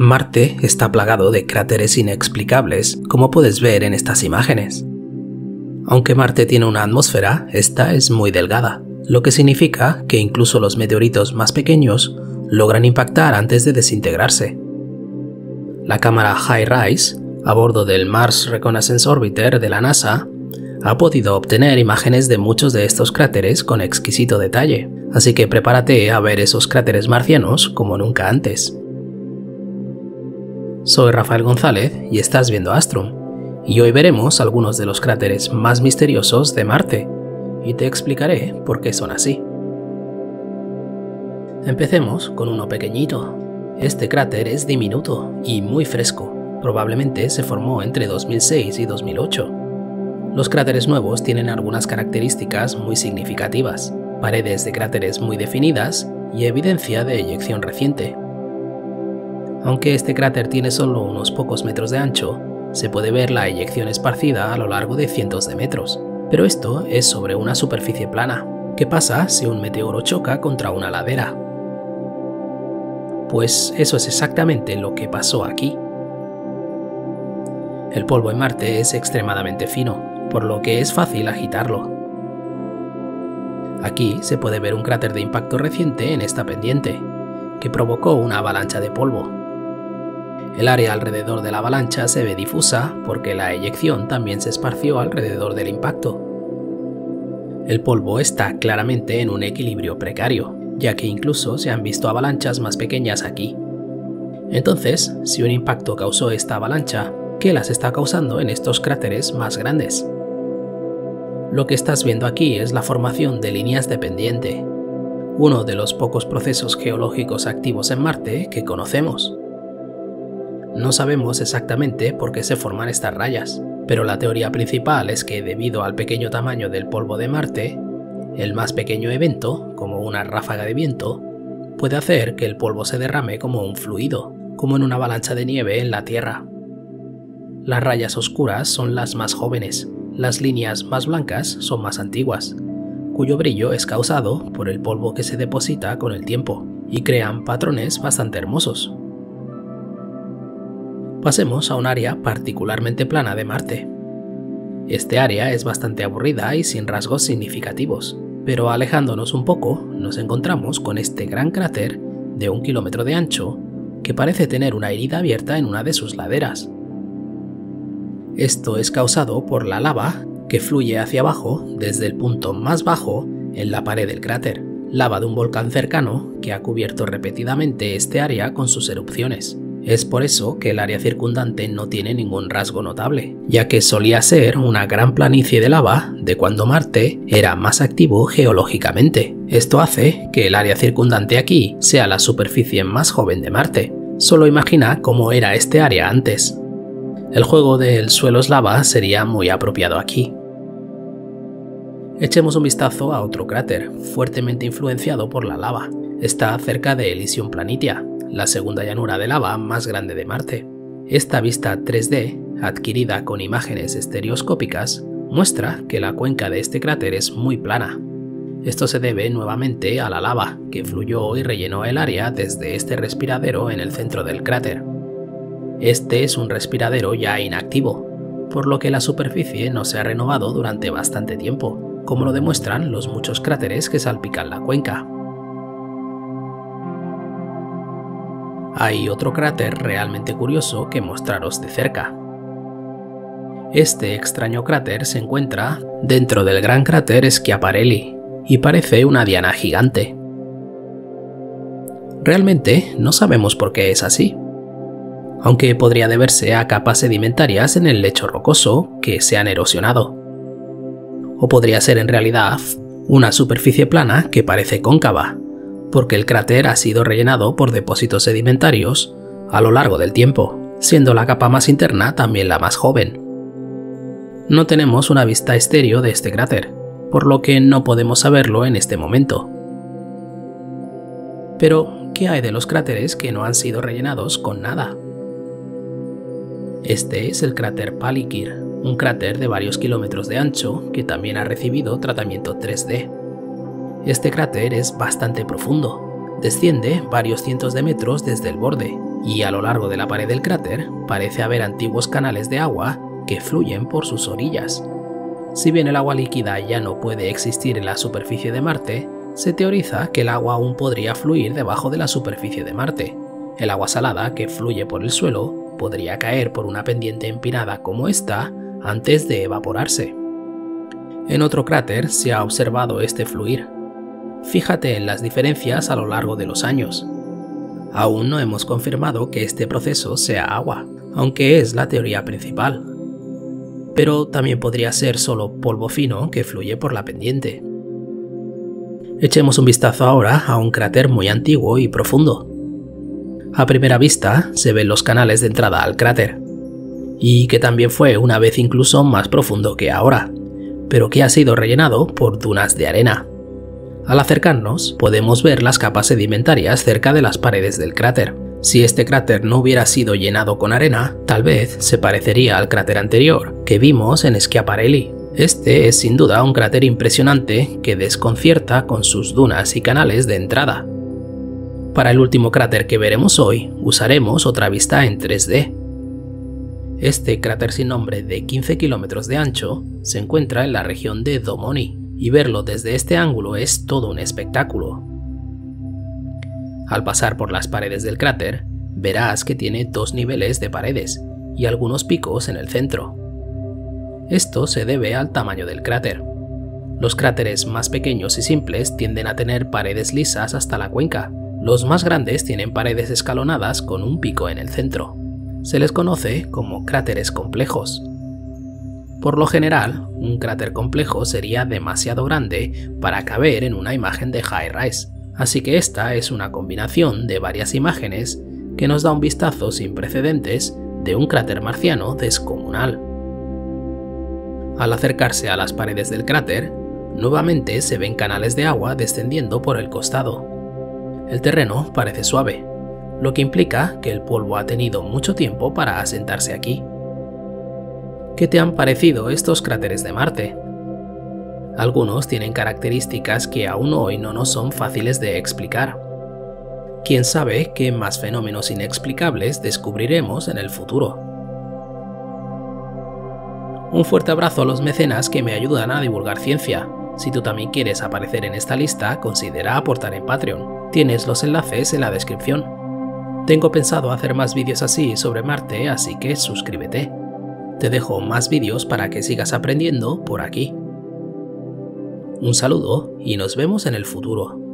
Marte está plagado de cráteres inexplicables, como puedes ver en estas imágenes. Aunque Marte tiene una atmósfera, esta es muy delgada, lo que significa que incluso los meteoritos más pequeños logran impactar antes de desintegrarse. La cámara HiRISE, a bordo del Mars Reconnaissance Orbiter de la NASA, ha podido obtener imágenes de muchos de estos cráteres con exquisito detalle, así que prepárate a ver esos cráteres marcianos como nunca antes. Soy Rafael González y estás viendo Astrum, y hoy veremos algunos de los cráteres más misteriosos de Marte, y te explicaré por qué son así. Empecemos con uno pequeñito. Este cráter es diminuto y muy fresco, probablemente se formó entre 2006 y 2008. Los cráteres nuevos tienen algunas características muy significativas, paredes de cráteres muy definidas y evidencia de eyección reciente. Aunque este cráter tiene solo unos pocos metros de ancho, se puede ver la eyección esparcida a lo largo de cientos de metros, pero esto es sobre una superficie plana. ¿Qué pasa si un meteoro choca contra una ladera? Pues eso es exactamente lo que pasó aquí. El polvo en Marte es extremadamente fino, por lo que es fácil agitarlo. Aquí se puede ver un cráter de impacto reciente en esta pendiente, que provocó una avalancha de polvo. El área alrededor de la avalancha se ve difusa porque la eyección también se esparció alrededor del impacto. El polvo está claramente en un equilibrio precario, ya que incluso se han visto avalanchas más pequeñas aquí. Entonces, si un impacto causó esta avalancha, ¿qué las está causando en estos cráteres más grandes? Lo que estás viendo aquí es la formación de líneas de pendiente, uno de los pocos procesos geológicos activos en Marte que conocemos. No sabemos exactamente por qué se forman estas rayas, pero la teoría principal es que debido al pequeño tamaño del polvo de Marte, el más pequeño evento, como una ráfaga de viento, puede hacer que el polvo se derrame como un fluido, como en una avalancha de nieve en la Tierra. Las rayas oscuras son las más jóvenes, las líneas más blancas son más antiguas, cuyo brillo es causado por el polvo que se deposita con el tiempo, y crean patrones bastante hermosos. Pasemos a un área particularmente plana de Marte. Este área es bastante aburrida y sin rasgos significativos, pero alejándonos un poco nos encontramos con este gran cráter de 1 kilómetro de ancho que parece tener una herida abierta en una de sus laderas. Esto es causado por la lava que fluye hacia abajo desde el punto más bajo en la pared del cráter, lava de un volcán cercano que ha cubierto repetidamente este área con sus erupciones. Es por eso que el área circundante no tiene ningún rasgo notable, ya que solía ser una gran planicie de lava de cuando Marte era más activo geológicamente. Esto hace que el área circundante aquí sea la superficie más joven de Marte. Solo imagina cómo era este área antes. El juego del suelos lava sería muy apropiado aquí. Echemos un vistazo a otro cráter, fuertemente influenciado por la lava. Está cerca de Elysium Planitia, la segunda llanura de lava más grande de Marte. Esta vista 3D, adquirida con imágenes estereoscópicas, muestra que la cuenca de este cráter es muy plana. Esto se debe nuevamente a la lava, que fluyó y rellenó el área desde este respiradero en el centro del cráter. Este es un respiradero ya inactivo, por lo que la superficie no se ha renovado durante bastante tiempo, como lo demuestran los muchos cráteres que salpican la cuenca. Hay otro cráter realmente curioso que mostraros de cerca. Este extraño cráter se encuentra dentro del gran cráter Schiaparelli y parece una diana gigante. Realmente no sabemos por qué es así, aunque podría deberse a capas sedimentarias en el lecho rocoso que se han erosionado. O podría ser en realidad una superficie plana que parece cóncava, porque el cráter ha sido rellenado por depósitos sedimentarios a lo largo del tiempo, siendo la capa más interna también la más joven. No tenemos una vista estéreo de este cráter, por lo que no podemos saberlo en este momento. Pero, ¿qué hay de los cráteres que no han sido rellenados con nada? Este es el cráter Palikir, un cráter de varios kilómetros de ancho que también ha recibido tratamiento 3D. Este cráter es bastante profundo, desciende varios cientos de metros desde el borde y a lo largo de la pared del cráter parece haber antiguos canales de agua que fluyen por sus orillas. Si bien el agua líquida ya no puede existir en la superficie de Marte, se teoriza que el agua aún podría fluir debajo de la superficie de Marte. El agua salada que fluye por el suelo podría caer por una pendiente empinada como esta antes de evaporarse. En otro cráter se ha observado este fluir. Fíjate en las diferencias a lo largo de los años. Aún no hemos confirmado que este proceso sea agua, aunque es la teoría principal. Pero también podría ser solo polvo fino que fluye por la pendiente. Echemos un vistazo ahora a un cráter muy antiguo y profundo. A primera vista se ven los canales de entrada al cráter, y que también fue una vez incluso más profundo que ahora, pero que ha sido rellenado por dunas de arena. Al acercarnos podemos ver las capas sedimentarias cerca de las paredes del cráter. Si este cráter no hubiera sido llenado con arena, tal vez se parecería al cráter anterior que vimos en Schiaparelli. Este es sin duda un cráter impresionante que desconcierta con sus dunas y canales de entrada. Para el último cráter que veremos hoy, usaremos otra vista en 3D. Este cráter sin nombre de 15 kilómetros de ancho se encuentra en la región de Domoni, y verlo desde este ángulo es todo un espectáculo. Al pasar por las paredes del cráter, verás que tiene dos niveles de paredes y algunos picos en el centro. Esto se debe al tamaño del cráter. Los cráteres más pequeños y simples tienden a tener paredes lisas hasta la cuenca. Los más grandes tienen paredes escalonadas con un pico en el centro. Se les conoce como cráteres complejos. Por lo general, un cráter complejo sería demasiado grande para caber en una imagen de high-rise, así que esta es una combinación de varias imágenes que nos da un vistazo sin precedentes de un cráter marciano descomunal. Al acercarse a las paredes del cráter, nuevamente se ven canales de agua descendiendo por el costado. El terreno parece suave, lo que implica que el polvo ha tenido mucho tiempo para asentarse aquí. ¿Qué te han parecido estos cráteres de Marte? Algunos tienen características que aún hoy no nos son fáciles de explicar. ¿Quién sabe qué más fenómenos inexplicables descubriremos en el futuro? Un fuerte abrazo a los mecenas que me ayudan a divulgar ciencia. Si tú también quieres aparecer en esta lista, considera aportar en Patreon. Tienes los enlaces en la descripción. Tengo pensado hacer más vídeos así sobre Marte, así que suscríbete. Te dejo más vídeos para que sigas aprendiendo por aquí. Un saludo y nos vemos en el futuro.